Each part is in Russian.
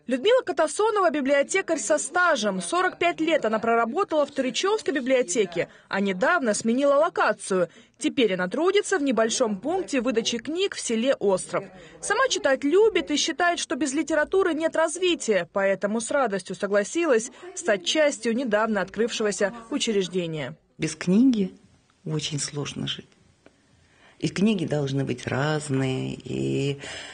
Людмила Катасонова – библиотекарь со стажем. 45 лет она проработала в Туричевской библиотеке, а недавно сменила локацию. Теперь она трудится в небольшом пункте выдачи книг в селе Остров. Сама читать любит и считает, что без литературы нет развития, поэтому с радостью согласилась стать частью недавно открывшегося учреждения. Без книги очень сложно жить. И книги должны быть разные, и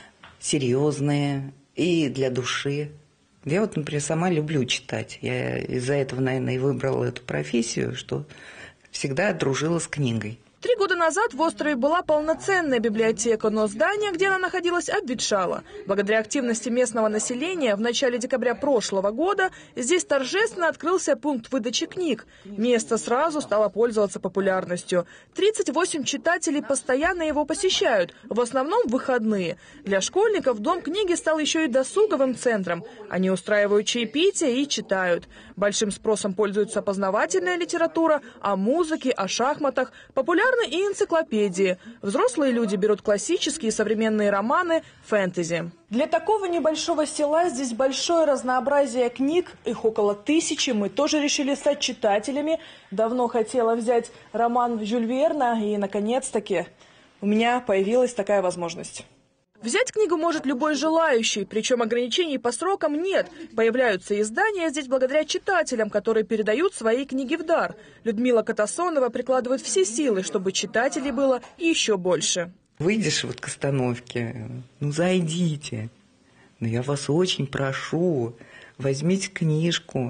серьезные, и для души. Я вот, например, сама люблю читать. Я из-за этого, наверное, и выбрала эту профессию, что всегда дружила с книгой. 3 года назад в острове была полноценная библиотека, но здание, где она находилась, обветшало. Благодаря активности местного населения в начале декабря прошлого года здесь торжественно открылся пункт выдачи книг. Место сразу стало пользоваться популярностью. 38 читателей постоянно его посещают, в основном в выходные. Для школьников Дом книги стал еще и досуговым центром. Они устраивают чаепитие и читают. Большим спросом пользуется познавательная литература, о музыке, о шахматах, популярны и энциклопедии. Взрослые люди берут классические и современные романы, фэнтези. Для такого небольшого села здесь большое разнообразие книг, их около 1000. Мы тоже решили стать читателями. Давно хотела взять роман Жюль Верна, и, наконец-таки, у меня появилась такая возможность. Взять книгу может любой желающий, причем ограничений по срокам нет. Появляются издания здесь благодаря читателям, которые передают свои книги в дар. Людмила Катасонова прикладывает все силы, чтобы читателей было еще больше. Выйдешь вот к остановке, зайдите. Я вас очень прошу, возьмите книжку.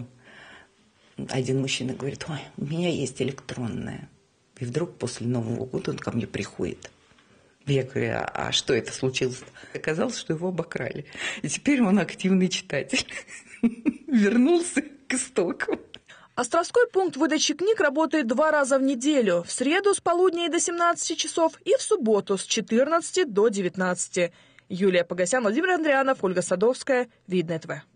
Один мужчина говорит: ой, у меня есть электронная. И вдруг после Нового года он ко мне приходит. Я говорю: а что это случилось? Оказалось, что его обокрали. И теперь он активный читатель. Вернулся к истокам. Островской пункт выдачи книг работает 2 раза в неделю. В среду с полудня и до 17 часов и в субботу с 14 до 19. Юлия Погосян, Владимир Андрианов, Ольга Садовская. Видное ТВ.